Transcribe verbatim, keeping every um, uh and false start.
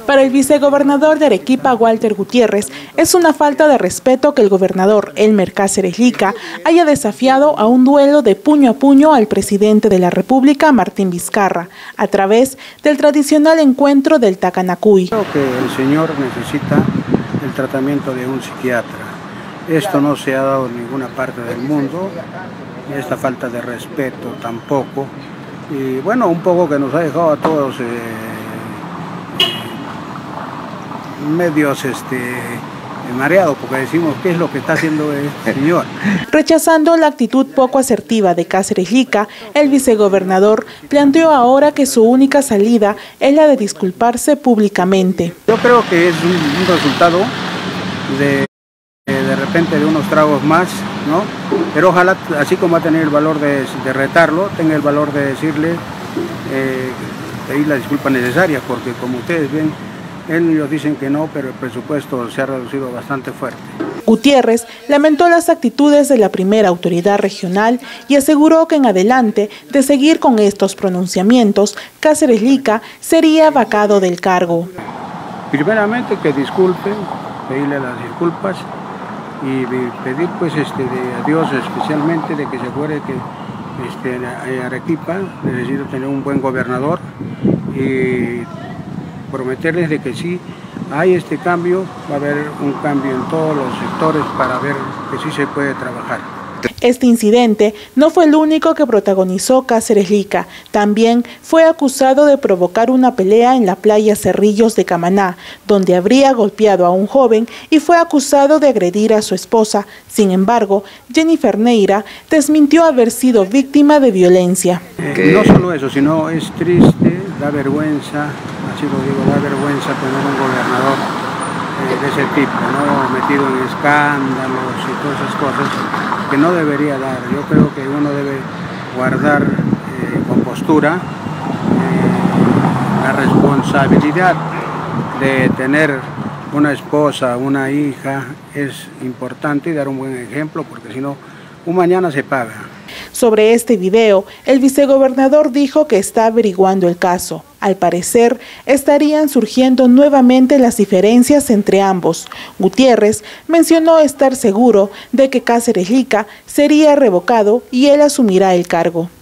Para el vicegobernador de Arequipa, Walter Gutiérrez, es una falta de respeto que el gobernador Elmer Cáceres Lica haya desafiado a un duelo de puño a puño al presidente de la República, Martín Vizcarra, a través del tradicional encuentro del Tacanacuy. Creo que el señor necesita el tratamiento de un psiquiatra. Esto no se ha dado en ninguna parte del mundo, esta falta de respeto tampoco. Y bueno, un poco que nos ha dejado a todos eh, medios este, mareados, porque decimos qué es lo que está haciendo este señor. Rechazando la actitud poco asertiva de Cáceres Lica, el vicegobernador planteó ahora que su única salida es la de disculparse públicamente. Yo creo que es un, un resultado de, de repente de unos tragos más, ¿no? Pero ojalá, así como va a tener el valor de, de retarlo, tenga el valor de decirle, eh, pedir las disculpas necesarias, porque como ustedes ven, ellos dicen que no, pero el presupuesto se ha reducido bastante fuerte. Gutiérrez lamentó las actitudes de la primera autoridad regional y aseguró que en adelante, de seguir con estos pronunciamientos, Cáceres Lica sería vacado del cargo. Primeramente que disculpen, pedirle las disculpas y pedir pues este de a Dios especialmente de que se acuerde que este, Arequipa necesita tener un buen gobernador y prometerles de que sí hay este cambio, va a haber un cambio en todos los sectores para ver que sí se puede trabajar. Este incidente no fue el único que protagonizó Cáceres Lica. También fue acusado de provocar una pelea en la playa Cerrillos de Camaná, donde habría golpeado a un joven y fue acusado de agredir a su esposa. Sin embargo, Jennifer Neira desmintió haber sido víctima de violencia. Eh, no solo eso, sino es triste, da vergüenza, así lo digo, da vergüenza tener un gobernador eh, de ese tipo, ¿no? Metido en escándalos y todas esas cosas que no debería dar. Yo creo que uno debe guardar eh, con postura eh, la responsabilidad de tener una esposa, una hija, es importante y dar un buen ejemplo, porque si no, un mañana se paga. Sobre este video, el vicegobernador dijo que está averiguando el caso. Al parecer, estarían surgiendo nuevamente las diferencias entre ambos. Gutiérrez mencionó estar seguro de que Cáceres Lica sería revocado y él asumirá el cargo.